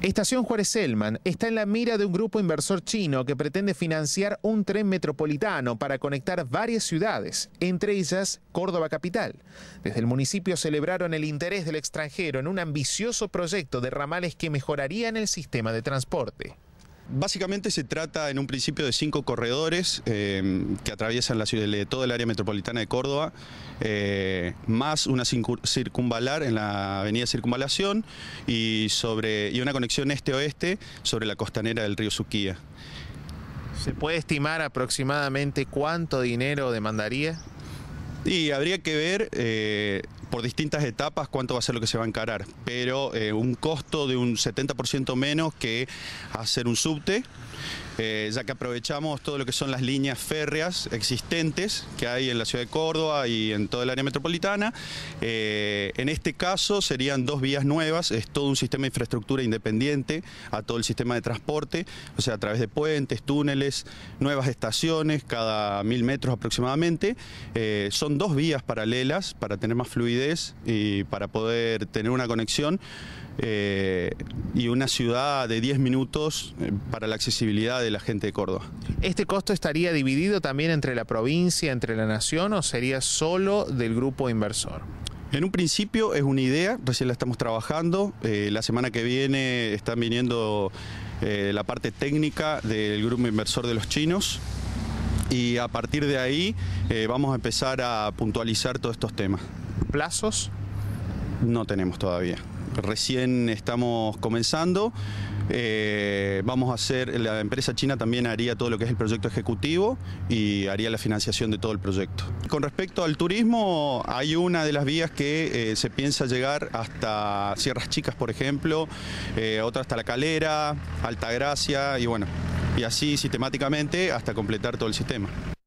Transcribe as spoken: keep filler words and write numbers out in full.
Estación Juárez-Selman está en la mira de un grupo inversor chino que pretende financiar un tren metropolitano para conectar varias ciudades, entre ellas Córdoba capital. Desde el municipio celebraron el interés del extranjero en un ambicioso proyecto de ramales que mejorarían el sistema de transporte. Básicamente se trata en un principio de cinco corredores eh, que atraviesan la ciudad, de toda el área metropolitana de Córdoba, eh, más una circunvalar en la avenida Circunvalación y, sobre, y una conexión este-oeste sobre la costanera del río Suquía. ¿Se puede estimar aproximadamente cuánto dinero demandaría? Y habría que ver eh, por distintas etapas cuánto va a ser lo que se va a encarar, pero eh, un costo de un setenta por ciento menos que hacer un subte, eh, ya que aprovechamos todo lo que son las líneas férreas existentes que hay en la ciudad de Córdoba y en toda el área metropolitana. Eh, en este caso serían dos vías nuevas, es todo un sistema de infraestructura independiente a todo el sistema de transporte, o sea, a través de puentes, túneles, nuevas estaciones cada mil metros aproximadamente. Eh, son dos vías paralelas para tener más fluidez y para poder tener una conexión eh, y una ciudad de diez minutos eh, para la accesibilidad de la gente de Córdoba. ¿Este costo estaría dividido también entre la provincia, entre la nación, o sería solo del grupo inversor? En un principio es una idea, recién la estamos trabajando. Eh, la semana que viene están viniendo eh, la parte técnica del grupo inversor de los chinos. Y a partir de ahí eh, vamos a empezar a puntualizar todos estos temas. ¿Plazos? No tenemos todavía. Recién estamos comenzando. Eh, vamos a hacer, la empresa china también haría todo lo que es el proyecto ejecutivo y haría la financiación de todo el proyecto. Con respecto al turismo, hay una de las vías que eh, se piensa llegar hasta Sierras Chicas, por ejemplo, eh, otra hasta La Calera, Altagracia y bueno, y así sistemáticamente hasta completar todo el sistema.